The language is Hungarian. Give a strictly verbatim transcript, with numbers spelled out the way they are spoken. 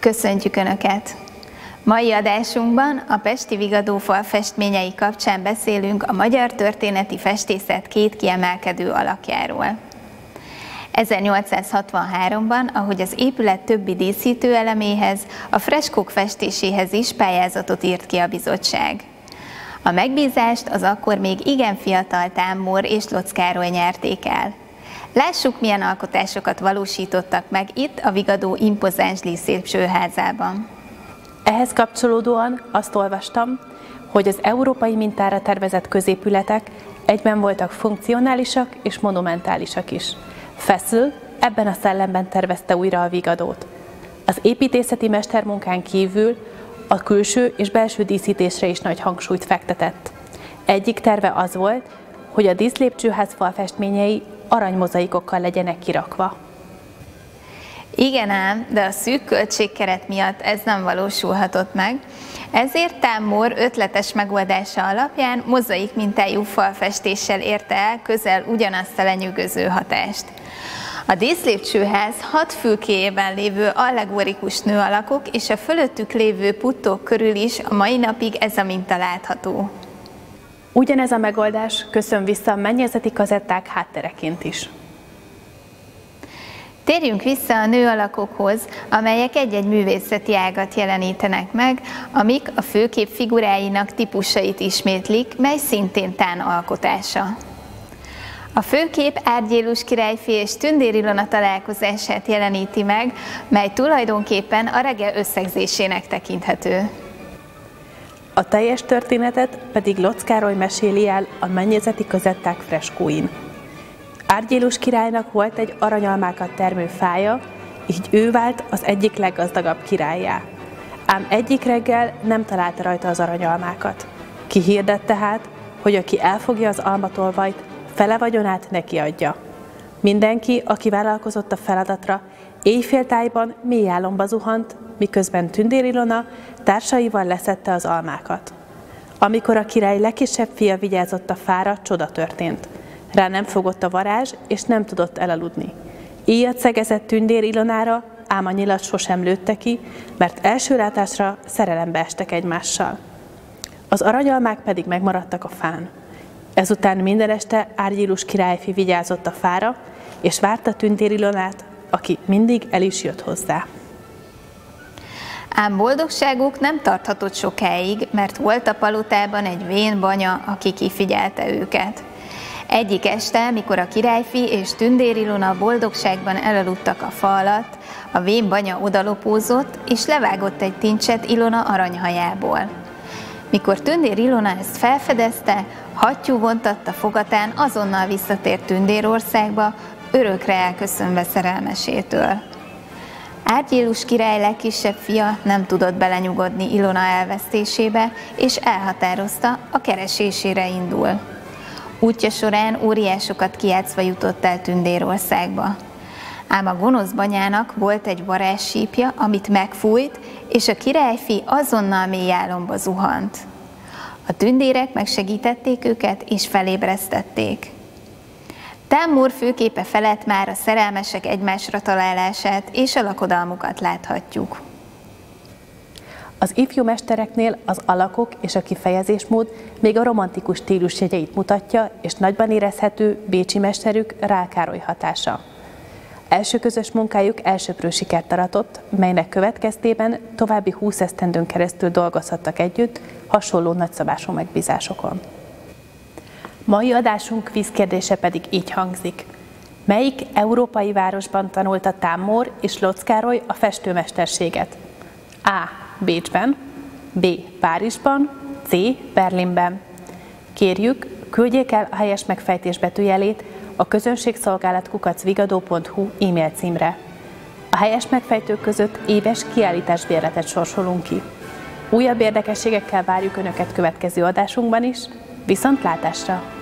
Köszöntjük Önöket! Mai adásunkban a pesti Vigadófal festményei kapcsán beszélünk a magyar történeti festészet két kiemelkedő alakjáról. ezernyolcszázhatvanháromban, ahogy az épület többi díszítő eleméhez, a freskók festéséhez is pályázatot írt ki a bizottság. A megbízást az akkor még igen fiatal Tám Mór és Lotz Károly nyerték el. Lássuk, milyen alkotásokat valósítottak meg itt a Vigadó impozáns díszlépcsőházában. Ehhez kapcsolódóan azt olvastam, hogy az európai mintára tervezett középületek egyben voltak funkcionálisak és monumentálisak is. Feszül ebben a szellemben tervezte újra a Vigadót. Az építészeti mestermunkán kívül a külső és belső díszítésre is nagy hangsúlyt fektetett. Egyik terve az volt, hogy a díszlépcsőház falfestményei aranymozaikokkal legyenek kirakva. Igen ám, de a szűk költségkeret miatt ez nem valósulhatott meg, ezért Tám Mór ötletes megoldása alapján mozaik mintájú falfestéssel érte el közel ugyanazt a lenyűgöző hatást. A díszlépcsőház hat fülkéjében lévő allegorikus nőalakok és a fölöttük lévő puttók körül is a mai napig ez a minta látható. Ugyanez a megoldás köszön vissza a mennyezeti kazetták háttereként is. Térjünk vissza a nőalakokhoz, amelyek egy-egy művészeti ágat jelenítenek meg, amik a főkép figuráinak típusait ismétlik, mely szintén Tán alkotása. A főkép Árgyélus királyfi és Tündér Ilona találkozását jeleníti meg, mely tulajdonképpen a regge összegzésének tekinthető. A teljes történetet pedig Lotz Károly meséli el a mennyezeti kazetták freskóin. Árgyélus királynak volt egy aranyalmákat termő fája, így ő vált az egyik leggazdagabb királlyá. Ám egyik reggel nem találta rajta az aranyalmákat. Kihirdette hát, hogy aki elfogja az almatolvajt, fele vagyonát neki adja. Mindenki, aki vállalkozott a feladatra, éjféltájban mély álomba zuhant, miközben Tündér Ilona társaival leszedte az almákat. Amikor a király legkisebb fia vigyázott a fára, csoda történt. Rá nem fogott a varázs, és nem tudott elaludni. Íjat szegezett Tündér Ilonára, ám a nyilat sosem lőtte ki, mert első látásra szerelembe estek egymással. Az aranyalmák pedig megmaradtak a fán. Ezután minden este Árgyélus királyfi vigyázott a fára, és várta Tündér Ilonát, aki mindig el is jött hozzá. Ám boldogságuk nem tarthatott sokáig, mert volt a palotában egy vén banya, aki kifigyelte őket. Egyik este, mikor a királyfi és Tündér Ilona boldogságban elaludtak a fa alatt, a vén banya odalopózott, és levágott egy tincset Ilona aranyhajából. Mikor Tündér Ilona ezt felfedezte, hattyú vontatta fogatán azonnal visszatért Tündérországba, örökre elköszönve szerelmesétől. Árgyélus király legkisebb fia nem tudott belenyugodni Ilona elvesztésébe, és elhatározta, a keresésére indul. Útja során óriásokat kijátszva jutott el Tündérországba. Ám a gonosz banyának volt egy varázssípja, amit megfújt, és a királyfi azonnal mély álomba zuhant. A tündérek megsegítették őket, és felébresztették. Tám Mór főképe felett már a szerelmesek egymásra találását és a lakodalmukat láthatjuk. Az ifjú mestereknél az alakok és a kifejezésmód még a romantikus stílus jegyeit mutatja, és nagyban érezhető bécsi mesterük Rál Károly hatása. Első közös munkájuk elsöprő sikert aratott, melynek következtében további húsz esztendőn keresztül dolgozhattak együtt, hasonló nagyszabású megbízásokon. Mai adásunk kvízkérdése pedig így hangzik. Melyik európai városban tanulta Tám Mór és Lotz Károly a festőmesterséget? A. Bécsben, B. Párizsban, C. Berlinben. Kérjük, küldjék el a helyes megfejtés betűjelét a közönségszolgálat kukac vigadó pont hu e-mail címre. A helyes megfejtők között éves kiállításbérletet sorsolunk ki. Újabb érdekességekkel várjuk Önöket következő adásunkban is, viszontlátásra!